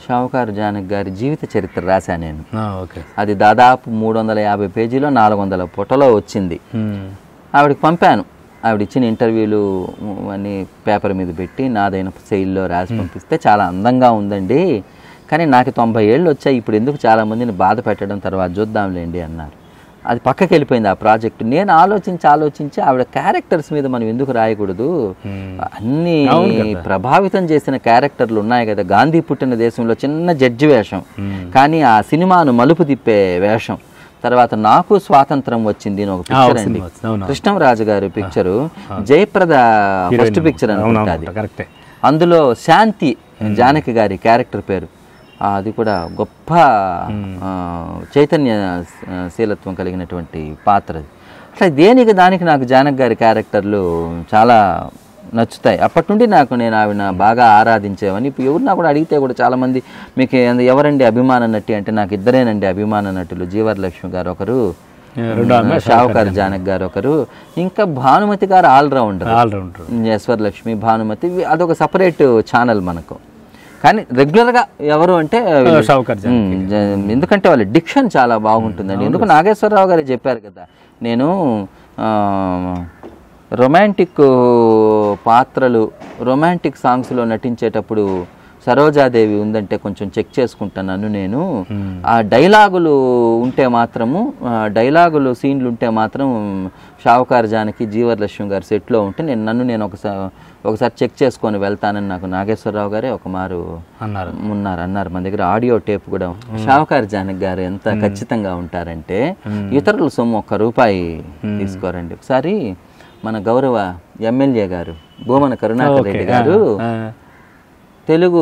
షావుకారు జానకి గారి జీవిత చరిత్ర రాశాను నేను. అది దాదాపు 350 పేజీలో 400 పుటలో వచ్చింది. ఆవిడకి పంపాను. ఆవిడ ఇచ్చిన ఇంటర్వ్యూలు అన్నీ పేపర్ మీద పెట్టి నాదైన శైలిలో రాసి పంపిస్తే చాలా అందంగా ఉందండి, కానీ నాకు 90 ఏళ్ళు వచ్చాయి, ఇప్పుడు ఎందుకు చాలామందిని బాధ పెట్టడం, తర్వాత చూద్దాంలేండి అన్నారు. అది పక్కకి వెళ్ళిపోయింది ఆ ప్రాజెక్టు. నేను ఆలోచించి ఆవిడ క్యారెక్టర్స్ మీద మనం ఎందుకు రాయకూడదు, అన్ని ప్రభావితం చేసిన క్యారెక్టర్లు ఉన్నాయి కదా. గాంధీ పుట్టిన దేశంలో చిన్న జడ్జి వేషం, కానీ ఆ సినిమాను మలుపు తిప్పే వేషం. తర్వాత నాకు స్వాతంత్రం వచ్చింది ఒక పిక్చర్ అండి, కృష్ణంరాజు గారి పిక్చరు, జయప్రద ఫస్ట్ పిక్చర్ అనుకుంటుంది. అందులో శాంతి జానకి గారి క్యారెక్టర్ పేరు. అది కూడా గొప్ప చైతన్యశీలత్వం కలిగినటువంటి పాత్ర. అట్లా దేనికి దానికి నాకు జానకి గారి క్యారెక్టర్లు చాలా నచ్చుతాయి. అప్పటి నుండి నేను ఆవిడ బాగా ఆరాధించేవని. ఇప్పుడు ఎవరు నాకు కూడా అడిగితే కూడా చాలామంది మీకు ఎవరండి అభిమాన నటి అంటే నాకు ఇద్దరేనండి అభిమాన నటులు, జీవరలక్ష్మి గారు ఒకరు, షావుకారు జానకి గారు ఒకరు, ఇంకా భానుమతి గారు ఆల్రౌండర్. ఈశ్వర్లక్ష్మి, భానుమతి అదొక సపరేట్ ఛానల్ మనకు. కానీ రెగ్యులర్గా ఎవరు అంటే ఎందుకంటే వాళ్ళ డిక్షన్ చాలా బాగుంటుందండి. ఎందుకు నాగేశ్వరరావు గారే చెప్పారు కదా, నేను రొమాంటిక్ పాత్రలు రొమాంటిక్ సాంగ్స్లో నటించేటప్పుడు సరోజాదేవి ఉందంటే కొంచెం చెక్ చేసుకుంటున్నాను నేను. ఆ డైలాగులు ఉంటే మాత్రము, డైలాగులు సీన్లు ఉంటే మాత్రం షావుకారు జానకి, జీవరలక్ష్మి గారు సెట్లో ఉంటే నేను ఒకసారి చెక్ చేసుకొని వెళ్తానని నాకు నాగేశ్వరరావు గారే ఒక మారు అన్నారు. మన దగ్గర ఆడియో టేప్ కూడా. షావుకారు జానకి గారు ఎంత ఖచ్చితంగా ఉంటారంటే ఇతరుల సొమ్ము ₹1 తీసుకోరండి. ఒకసారి మన గౌరవ ఎమ్మెల్యే గారు భూమన కరుణాకర్ రెడ్డి గారు తెలుగు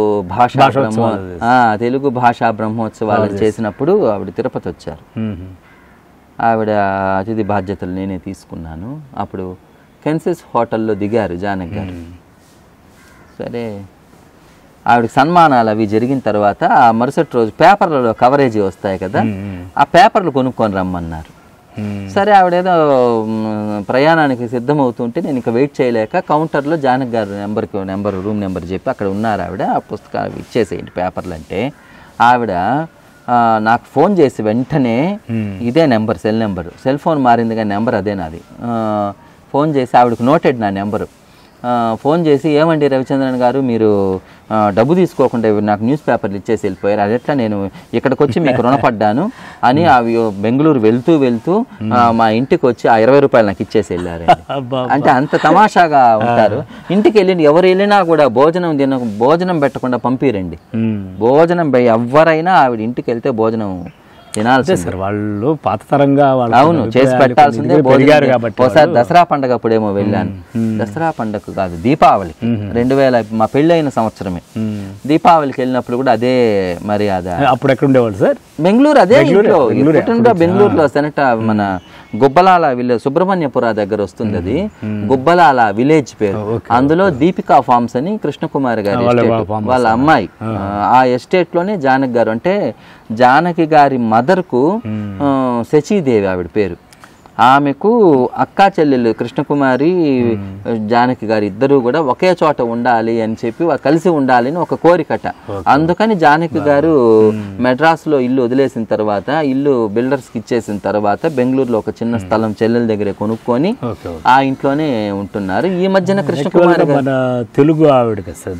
భాషా బ్రహ్మోత్సవాలు చేసినప్పుడు ఆవిడ తిరుపతి వచ్చారు. ఆవిడ అతిథి బాధ్యతలు నేనే తీసుకున్నాను. అప్పుడు కెన్సిస్ హోటల్లో దిగారు జానకి గారు. సరే ఆవిడకి సన్మానాలు అవి జరిగిన తర్వాత ఆ మరుసటి రోజు పేపర్లలో కవరేజీ వస్తాయి కదా, ఆ పేపర్లు కొనుక్కొని రమ్మన్నారు. సరే ఆవిడేదో ప్రయాణానికి సిద్ధమవుతుంటే నేను ఇంకా వెయిట్ చేయలేక కౌంటర్లో జానకి గారు రూమ్ నెంబర్ చెప్పి అక్కడ ఉన్నారు ఆవిడ, ఆ పుస్తకాలు ఇచ్చేసేయండి పేపర్లు అంటే, ఆవిడ నాకు ఫోన్ చేసి వెంటనే ఇదే నెంబర్, సెల్ ఫోన్ మారింది కానీ నెంబర్ అదే నాది, ఫోన్ చేసి ఆవిడకు నోటెడ్ నా నెంబరు, ఫోన్ చేసి ఏమండి రవిచంద్రన్ గారు మీరు డబ్బు తీసుకోకుండా నాకు న్యూస్ పేపర్లు ఇచ్చేసి వెళ్ళిపోయారు, అది ఎట్లా నేను ఇక్కడికి వచ్చి మీకు రుణపడ్డాను అని అవి బెంగళూరు వెళ్తూ మా ఇంటికి వచ్చి ఆ ₹20 నాకు ఇచ్చేసి వెళ్ళారు. అంటే అంత తమాషాగా ఉంటారు. ఇంటికి ఎవరు వెళ్ళినా కూడా భోజనం పెట్టకుండా పంపిరండి. భోజనం ఎవరైనా ఆవిడ ఇంటికి వెళ్తే భోజనం తినాల్సింది. వాళ్ళు పాత తరంగా అవును చేసి పెట్టాల్సిందే. ఒకసారి దసరా పండగ అప్పుడేమో వెళ్ళాను, దసరా పండగ కాదు దీపావళి 2000 మా పెళ్ళైన సంవత్సరమే, దీపావళికి వెళ్ళినప్పుడు కూడా అదే మర్యాద. అప్పుడు ఎక్కడ ఉండేవాళ్ళు సార్? బెంగళూరు. అదే ఇంట్లో బెంగళూరులో మన గుబ్బలాల విలేజ్, సుబ్రహ్మణ్యపుర దగ్గర వస్తుంది అది, గుబ్బలాల విలేజ్ పేరు. అందులో దీపికా ఫార్మ్స్ అని కృష్ణకుమారి గారి వాళ్ళ అమ్మాయి, ఆ ఎస్టేట్ లోనే జానకి గారు, అంటే జానకి గారి మదర్కు శచీదేవి ఆవిడ పేరు. ఆమెకు అక్కా చెల్లెలు కృష్ణకుమారి జానకి గారు ఇద్దరు కూడా ఒకే చోట ఉండాలి అని చెప్పి కలిసి ఉండాలి అని ఒక కోరికట. అందుకని జానకి గారు మెడ్రాస్లో ఇల్లు వదిలేసిన తర్వాత, ఇల్లు బిల్డర్స్కి ఇచ్చేసిన తర్వాత బెంగళూరులో ఒక చిన్న స్థలం చెల్లెల దగ్గరే కొనుక్కొని ఆ ఇంట్లోనే ఉంటున్నారు. ఈ మధ్యన కృష్ణకుమారి తెలుగు ఆవిడ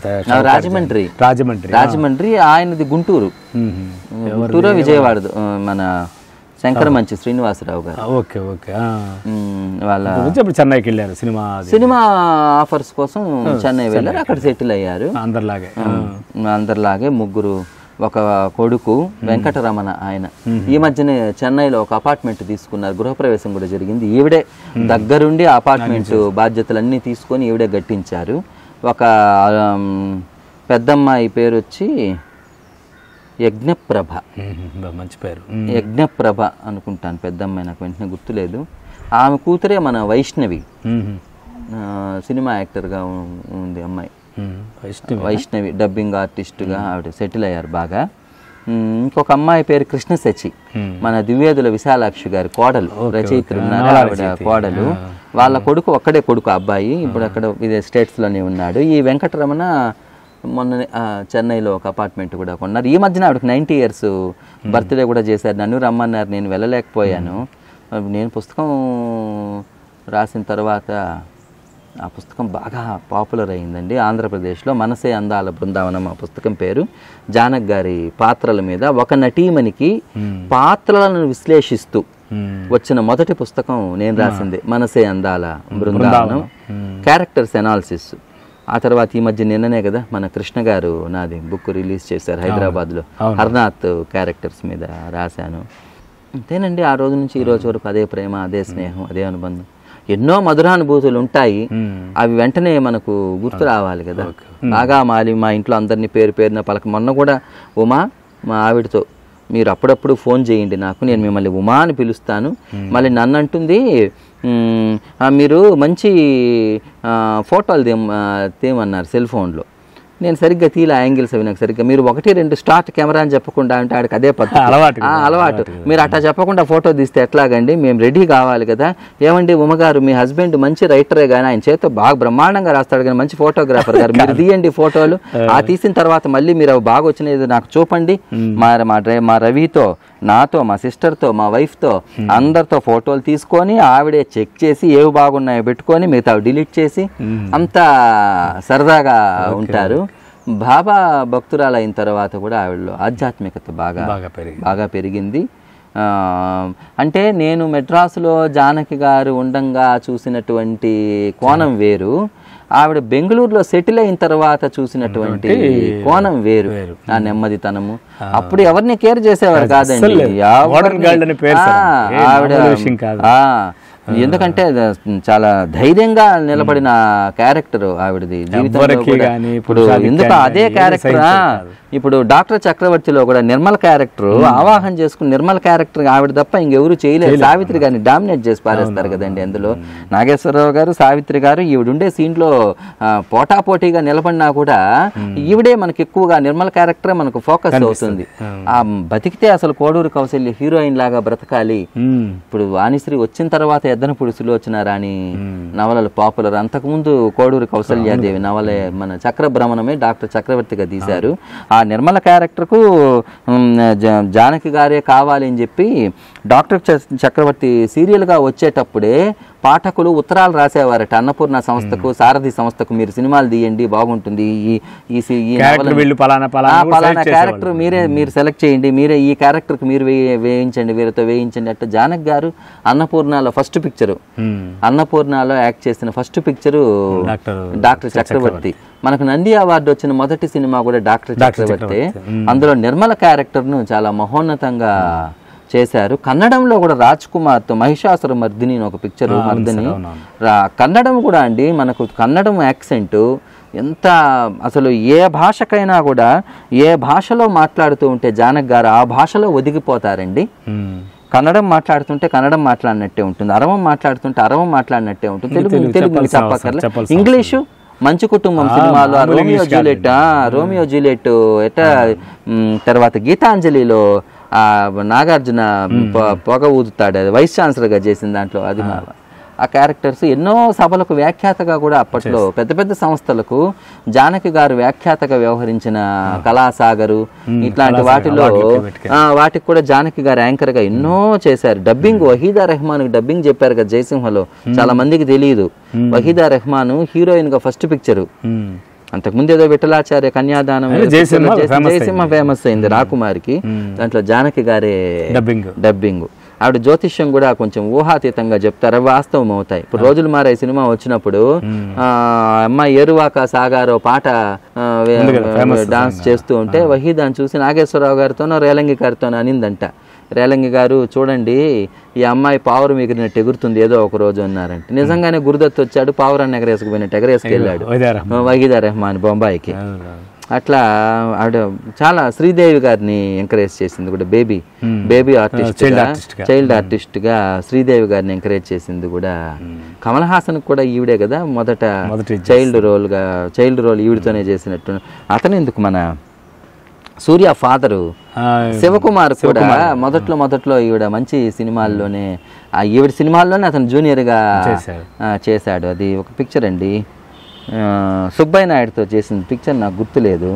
రాజమండ్రి, ఆయనది గుంటూరు, విజయవాడ మన శంకరమంచి శ్రీనివాసరావు గారు. వాళ్ళ చెన్నైకి వెళ్ళారు, సినిమా ఆఫర్స్ కోసం చెన్నై వెళ్ళారు, అక్కడ సెటిల్ అయ్యారు. అందరిలాగే ముగ్గురు, ఒక కొడుకు వెంకటరమణ ఆయన. ఈ మధ్యనే చెన్నైలో ఒక అపార్ట్మెంట్ తీసుకున్నారు, గృహప్రవేశం కూడా జరిగింది. ఈవిడే దగ్గరుండి అపార్ట్మెంట్ బాధ్యతలన్నీ తీసుకొని ఈవిడే గట్టించారు. ఒక పెద్దమ్మాయి పేరు వచ్చి యజ్ఞప్రభ, మంచి పేరు, యజ్ఞప్రభ అనుకుంటాను పెద్దమ్మాయి, నాకు వెంటనే గుర్తులేదు. ఆమె కూతురే మన వైష్ణవి, సినిమా యాక్టర్గా ఉంది అమ్మాయి. వైష్ణవి డబ్బింగ్ ఆర్టిస్ట్గా ఆవిడ సెటిల్ అయ్యారు బాగా. ఇంకొక అమ్మాయి పేరు కృష్ణశచి, మన దివ్యేదుల విశాలాక్షి గారి కోడలు, రచయిత్రి ఉన్నారు ఆవిడ కోడలు. వాళ్ళ కొడుకు ఒక్కడే కొడుకు అబ్బాయి, ఇప్పుడు అక్కడ విదే స్టేట్స్లోనే ఉన్నాడు. ఈ వెంకటరమణ మొన్న చెన్నైలో ఒక అపార్ట్మెంట్ కూడా కొన్నారు. ఈ మధ్యన ఆవిడకి 90 years బర్త్డే కూడా చేశారు. నన్ను రమ్మన్నారు, నేను వెళ్ళలేకపోయాను. నేను పుస్తకం రాసిన తర్వాత ఆ పుస్తకం బాగా పాపులర్ అయిందండి ఆంధ్రప్రదేశ్లో. మనసే అందాల బృందావనం ఆ పుస్తకం పేరు. జానక్ గారి పాత్రల మీద ఒక నటీమణికి పాత్రలను విశ్లేషిస్తూ వచ్చిన మొదటి పుస్తకం నేను రాసింది మనసే అందాల బృందావనం, క్యారెక్టర్స్ ఎనాలిసిస్. ఆ తర్వాత ఈ మధ్య నిన్ననే కదా మన కృష్ణ గారు నాది బుక్ రిలీజ్ చేశారు హైదరాబాద్లో, హర్నాథ్ క్యారెక్టర్స్ మీద రాశాను. అంతేనండి, ఆ రోజు నుంచి ఈ రోజు వరకు అదే ప్రేమ, అదే స్నేహం, అదే అనుబంధం. ఎన్నో మధురానుభూతులు ఉంటాయి, అవి వెంటనే మనకు గుర్తు రావాలి కదా. బాగా మా ఇంట్లో అందరినీ పేరున పలక. మొన్న కూడా ఉమా మా ఆవిడతో, మీరు అప్పుడప్పుడు ఫోన్ చేయండి నాకు, నేను మిమ్మల్ని ఉమా అని పిలుస్తాను. మళ్ళీ నన్ను అంటుంది, మీరు మంచి ఫోటోలు తీయమన్నారు సెల్ ఫోన్లో. నేను సరిగ్గా తీలా యాంగిల్స్ అవి నాకు సరిగ్గా, మీరు 1-2 స్టార్ట్ కెమెరా అని చెప్పకుండా అంటే ఆడికి అదే పద్ధతి అలవాటు. మీరు అట్లా చెప్పకుండా ఫోటో తీస్తే ఎట్లాగండి, మేము రెడీ కావాలి కదా. ఏమండి ఉమ్మగారు, మీ హస్బెండ్ మంచి రైటరే కానీ ఆయన చేత బాగా బ్రహ్మాండంగా రాస్తాడు కానీ మంచి ఫోటోగ్రాఫర్ గారు, మీరు తీయండి ఫోటోలు. ఆ తీసిన తర్వాత మళ్ళీ మీరు అవి బాగా వచ్చినది నాకు చూపండి. మా రవితో, నాతో, మా సిస్టర్తో, మా వైఫ్తో అందరితో ఫోటోలు తీసుకొని ఆవిడే చెక్ చేసి ఏవి బాగున్నాయో పెట్టుకొని మిగతా డిలీట్ చేసి అంతా సరదాగా ఉంటారు. బాబా భక్తురాలు అయిన తర్వాత కూడా ఆవిడలో ఆధ్యాత్మికత బాగా పెరిగింది. అంటే నేను మెడ్రాసులో జానకి గారు ఉండంగా చూసినటువంటి కోణం వేరు, ఆవిడ బెంగళూరులో సెటిల్ అయిన తర్వాత చూసినటువంటి కోణం వేరు. ఆ నెమ్మదితనము, అప్పుడు ఎవరిని కేర్ చేసేవారు కాదండి ఆవిడ. ఎందుకంటే చాలా ధైర్యంగా నిలబడిన క్యారెక్టర్ ఆవిడది జీవితంలో కూడా. ఇప్పుడు ఎందుకు అదే క్యారెక్టర్ ఇప్పుడు డాక్టర్ చక్రవర్తిలో కూడా నిర్మల్ క్యారెక్టర్ ఆవాహన చేసుకుని నిర్మల్ క్యారెక్టర్ ఆవిడ తప్ప ఇంకెవరు చేయలేదు. సావిత్రి గారిని డామినేట్ చేసి పారేస్తారు కదండి అందులో. నాగేశ్వరరావు గారు, సావిత్రి గారు ఈవిడుండే సీన్లో పోటాపోటీగా నిలబడినా కూడా ఈవిడే మనకి ఎక్కువగా నిర్మల్ క్యారెక్టరే మనకు ఫోకస్ అవుతుంది. ఆ బతికితే అసలు కోడూరు కౌశల్య హీరోయిన్ లాగా బ్రతకాలి. ఇప్పుడు వాణిశ్రీ వచ్చిన తర్వాత ఎద్దనపూడి సులోచన రాణి నవలలు పాపులర్. అంతకుముందు కోడూరు కౌశల్యాదేవి నవలే మన చక్రభ్రమణమే డాక్టర్ చక్రవర్తిగా తీశారు. ఆ నిర్మల క్యారెక్టర్కు జానకి గారే కావాలి అని చెప్పి డాక్టర్ చక్రవర్తి సీరియల్గా వచ్చేటప్పుడే పాఠకులు ఉత్తరాలు రాసేవారట అన్నపూర్ణ సంస్థకు, సారథి సంస్థకు, మీరు సినిమాలు తీయండి బాగుంటుంది, పలానా క్యారెక్టర్ మీరు సెలెక్ట్ చేయండి, మీరే ఈ క్యారెక్టర్కి మీరు వేయించండి, వీరితో వేయించండి. అట్లా జానక్ గారు అన్నపూర్ణలో ఫస్ట్ పిక్చరు, అన్నపూర్ణలో యాక్ట్ చేసిన ఫస్ట్ పిక్చరు డాక్టర్ చక్రవర్తి. మనకు నంది అవార్డు వచ్చిన మొదటి సినిమా కూడా డాక్టర్ చక్రవర్తి. అందులో నిర్మల క్యారెక్టర్ను చాలా మహోన్నతంగా చేశారు. కన్నడంలో కూడా రాజ్ కుమార్తో మహిషాసుర మర్దిని ఒక పిక్చర్, మర్దిని కన్నడం కూడా అండి. మనకు కన్నడం యాక్సెంట్ ఎంత అసలు ఏ భాషకైనా కూడా ఏ భాషలో మాట్లాడుతూ ఉంటే జానక్ గారు ఆ భాషలో ఒదిగిపోతారండి. కన్నడం మాట్లాడుతుంటే కన్నడం మాట్లాడినట్టే ఉంటుంది, అరవం మాట్లాడుతుంటే అరవం మాట్లాడినట్టే ఉంటుంది, తెలుగు చెప్పక్కర్లే. ఇంగ్లీషు మంచి కుటుంబం సినిమాలో రోమియో జూలియట్ ఎట్లా, తర్వాత గీతాంజలిలో నాగార్జున పొగ ఊదుతాడు, అది వైస్ ఛాన్సలర్గా చేసిన దాంట్లో అది ఆ క్యారెక్టర్స్. ఎన్నో సభలకు వ్యాఖ్యాతగా కూడా అప్పట్లో పెద్ద పెద్ద సంస్థలకు జానకి గారు వ్యాఖ్యాతగా వ్యవహరించిన కళాసాగరు ఇట్లాంటి వాటికి కూడా జానకి గారు యాంకర్గా ఎన్నో చేశారు. డబ్బింగ్ వహీదా రెహమాన్ డబ్బింగ్ చెప్పారు కదా జయసింహలో, చాలా మందికి తెలియదు. వహీదా రెహమాన్ హీరోయిన్ గా ఫస్ట్ పిక్చరు, అంతకుముందు ఏదో విఠలాచార్య కన్యాదానం జయసింహ ఫేమస్ అయింది రాకుమారికి, దాంట్లో జానకి గారే డబ్బింగ్. ఆవిడ జ్యోతిష్యం కూడా కొంచెం ఊహాతీతంగా చెప్తారు, అవి వాస్తవం అవుతాయి. ఇప్పుడు రోజులు మారే సినిమా వచ్చినప్పుడు అమ్మాయి ఏరువాక సాగారో పాట డాన్స్ చేస్తూ ఉంటే వహీదాన్ని చూసి నాగేశ్వరరావు గారితోనో రేలంగి గారితోనో అనిందంట. రేలంగి గారు చూడండి ఈ అమ్మాయి పావురం ఎగిరినట్టు ఎగురుతుంది ఏదో ఒక రోజు అన్నారంటే, నిజంగానే గురుదత్ వచ్చాడు పావురాన్ని ఎగరేసుకుపోయినట్టు ఎగరేసుకెళ్ళాడు వహీదా రెహమాన్ బొంబాయికి. అట్లా ఆవిడ చాలా శ్రీదేవి గారిని ఎంకరేజ్ చేసింది కూడా, బేబీ ఆర్టిస్ట్ చైల్డ్ ఆర్టిస్ట్ గా శ్రీదేవి గారిని ఎంకరేజ్ చేసింది కూడా. కమల్ హాసన్ కూడా ఈవిడే కదా మొదట చైల్డ్ రోల్ ఈవిడితోనే చేసినట్టు. అతను ఎందుకు మన సూర్య ఫాదరు శివకుమార్ కూడా మొదట్లో ఈవిడ మంచి సినిమాల్లోనే, ఈవిడ సినిమాల్లోనే అతను జూనియర్ గా చేశాడు. అది ఒక పిక్చర్ అండి, సుబ్బయ్య నాయుడుతో చేసిన పిక్చర్ నాకు గుర్తులేదు.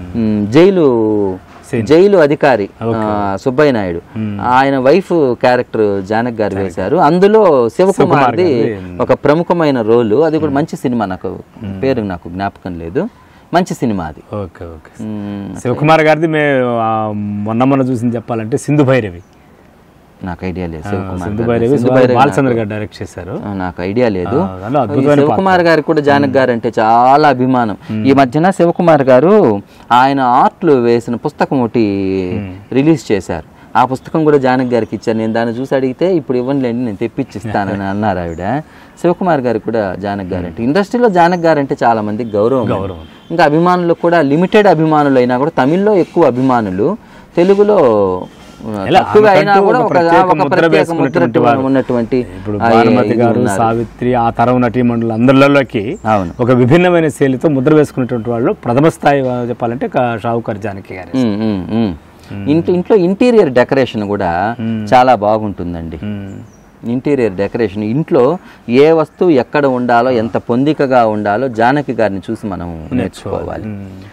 జైలు అధికారి సుబ్బయ్య నాయుడు, ఆయన వైఫ్ క్యారెక్టర్ జానకి గారు వేశారు. అందులో శివకుమార్ది ఒక ప్రముఖమైన రోలు. అది కూడా మంచి సినిమా, నాకు పేరు నాకు జ్ఞాపకం లేదు, మంచి సినిమా అది. Okay okay. శివకుమార్ గారిది మొన్న చూసింది చెప్పాలంటే సింధు భైరవి. నాకు ఐడియా లేదు. బాలచంద్ర గారు డైరెక్ట్ చేశారు, నాకు ఐడియా లేదు. శివకుమార్ గారికి కూడా జానకి గారు అంటే చాలా అభిమానం. ఈ మధ్యన శివకుమార్ గారు ఆయన ఆర్ట్లు వేసిన పుస్తకం ఒకటి రిలీజ్ చేశారు. ఆ పుస్తకం కూడా జానకి గారికి ఇచ్చారు. నేను దాన్ని చూసి అడిగితే ఇప్పుడు ఇవ్వనులేండి నేను తెప్పించిస్తానని అన్నారు ఆవిడ. శివకుమార్ గారు కూడా జానకి గారు అంటే, ఇండస్ట్రీలో జానకి గారు అంటే చాలా మందికి గౌరవం. ఇంకా అభిమానులు కూడా లిమిటెడ్ అభిమానులు అయినా కూడా తమిళ్లో ఎక్కువ అభిమానులు, తెలుగులో అయినా కూడా ఉన్నటువంటి సావిత్రి ఆ తరం నటీమణులు అందరిలోకి ఒక విభిన్నమైన శైలితో ముద్ర వేసుకున్నటువంటి వాళ్ళు ప్రథమ స్థాయి చెప్పాలంటే షావుకార్ జానకి గారు. ఇంట్లో ఇంటీరియర్ డెకరేషన్ కూడా చాలా బాగుంటుందండి. ఇంటీరియర్ డెకరేషన్, ఇంట్లో ఏ వస్తువు ఎక్కడ ఉండాలో, ఎంత పొందికగా ఉండాలో జానకి గారిని చూసి మనం నేర్చుకోవాలి.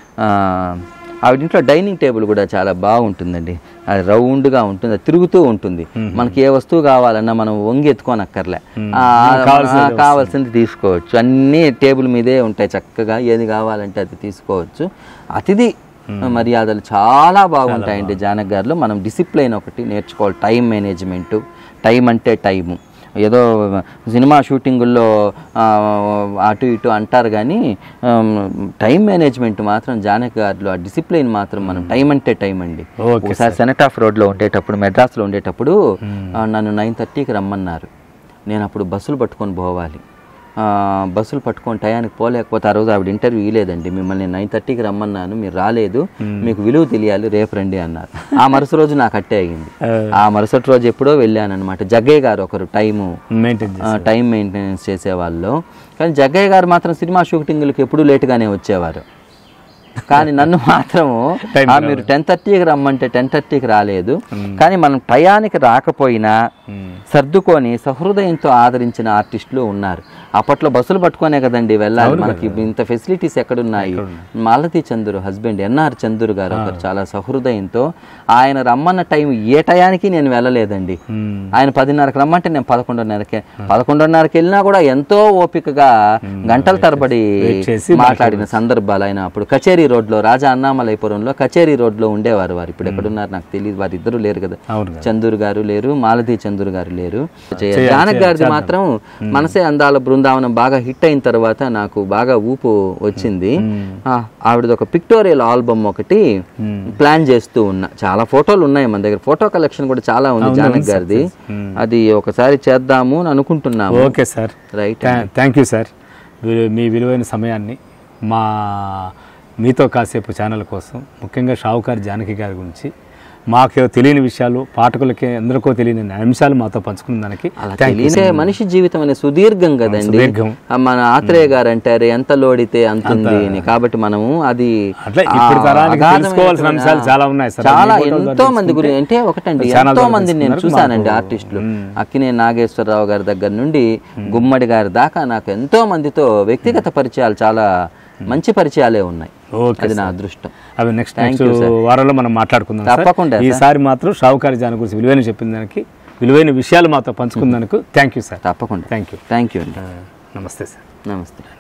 ఆవిడ ఇంట్లో డైనింగ్ టేబుల్ కూడా చాలా బాగుంటుందండి. అది రౌండ్గా ఉంటుంది, అది తిరుగుతూ ఉంటుంది. మనకి ఏ వస్తువు కావాలన్నా మనం వంగి ఎత్తుకోనక్కర్లే, కావాల్సింది తీసుకోవచ్చు. అన్నీ టేబుల్ మీదే ఉంటాయి, చక్కగా ఏది కావాలంటే అది తీసుకోవచ్చు. అతిథి మర్యాదలు చాలా బాగుంటాయండి జానకి గారిలో. మనం డిసిప్లైన్ ఒకటి నేర్చుకోవాలి, టైం మేనేజ్మెంటు. టైం అంటే టైము, ఏదో సినిమా షూటింగుల్లో అటు ఇటు అంటారు కానీ టైం మేనేజ్మెంట్ మాత్రం జానకి గారిలో, ఆ డిసిప్లైన్ మాత్రం మనం టైం అంటే టైం అండి. ఒకసారి సెనట్ ఆఫ్ రోడ్లో ఉండేటప్పుడు, మెడ్రాస్లో ఉండేటప్పుడు నన్ను 9:30కి రమ్మన్నారు. నేను అప్పుడు బస్సులు పట్టుకొని పోవాలి. బస్సులు పట్టుకొని టయానికి పోలేకపోతే ఆ రోజు ఆవిడ ఇంటర్వ్యూ ఇవ్వలేదండి. మిమ్మల్ని 9:30కి రమ్మన్నాను, మీరు రాలేదు, మీకు విలువ తెలియాలి, రేపు రండి అన్నారు. ఆ మరుసటి రోజు నాకు అట్టే అయింది. ఆ మరుసటి రోజు ఎప్పుడో వెళ్ళాను అనమాట. జగ్గయ్య గారు ఒకరు టైం మెయింటెనెన్స్ చేసేవాళ్ళు, కానీ జగ్గయ్య గారు మాత్రం సినిమా షూటింగ్లకు ఎప్పుడూ లేటుగానే వచ్చేవారు. కానీ నన్ను మాత్రము మీరు 10:30కి రమ్మంటే 10:30కి రాలేదు. కానీ మనం టయానికి రాకపోయినా సర్దుకొని సహృదయంతో ఆదరించిన ఆర్టిస్టులు ఉన్నారు. అప్పట్లో బస్సులు పట్టుకోనే కదండి వెళ్ళాలి, మనకి ఇంత ఫెసిలిటీస్ ఎక్కడున్నాయి. మాలతి చంద్రు హస్బెండ్ ఎన్ఆర్ చంద్రు గారు ఒకరు చాలా సహృదయంతో, ఆయన రమ్మన్న టైం ఏ టయానికి నేను వెళ్ళలేదండి. ఆయన 10:30కి రమ్మంటే నేను 11:30కి వెళ్ళినా కూడా ఎంతో ఓపికగా గంటల తరబడి మాట్లాడిన సందర్భాలు. ఆయన అప్పుడు కచేరీ రోడ్లో, రాజా అన్నామలైపురంలో కచేరీ రోడ్లో ఉండేవారు. వారు ఇప్పుడు ఎక్కడున్నారు నాకు తెలియదు, వారిద్దరూ లేరు కదా. చందూరు గారు లేరు, మాలతి చంద్రు గారు లేరు. జానకి గారిది మాత్రం మనసే అందాల బృందావనం బాగా హిట్ అయిన తర్వాత నాకు బాగా ఊపు వచ్చింది. ఆవిడది ఒక పిక్టోరియల్ ఆల్బమ్ ఒకటి ప్లాన్ చేస్తూ ఉన్నా. చాలా ఫోటోలు ఉన్నాయి మన దగ్గర, ఫోటో కలెక్షన్ కూడా చాలా ఉంది జానకి గారిది. అది ఒకసారి చేద్దాము అని అనుకుంటున్నాము. Okay sir, right, thank you sir. మీ విలువైన సమయాన్ని మీతో కాసేపు ఛానల్ కోసం, ముఖ్యంగా షావుకార్ జానకి గారి గురించి మాకు తెలియని విషయాలు, పాఠకులకి అందరికో తెలియని అంశాలు మాతో పంచుకున్న దానికి. మనిషి జీవితం అనేది సుదీర్ఘం కదండి. మన ఆత్రేయ గారు అంటారు ఎంత లోడితే అంతుంది, కాబట్టి మనము అది తెలుసుకోవాల్సిన అంశాలు చాలా ఉన్నాయి. చాలా ఎంతో మంది గురించి అంటే ఒకటండి, ఎంతో మందిని నేను చూసానండి ఆర్టిస్టులు. అక్కినే నాగేశ్వరరావు గారి దగ్గర నుండి గుమ్మడి గారి దాకా నాకు ఎంతో మందితో వ్యక్తిగత పరిచయాలు, చాలా మంచి పరిచయాలే ఉన్నాయి. అది నా అదృష్టం. అవి నెక్స్ట్ వారంలో మనం మాట్లాడుకుందాం తప్పకుండా. ఈసారి మాత్రం షావుకార్ జానకి గురించి విలువైన చెప్పిన దానికి, విలువైన విషయాలు మాతో పంచుకున్నందుకు థ్యాంక్ యూ సార్. తప్పకుండా. థ్యాంక్ యూ అండి. నమస్తే సార్. నమస్తే.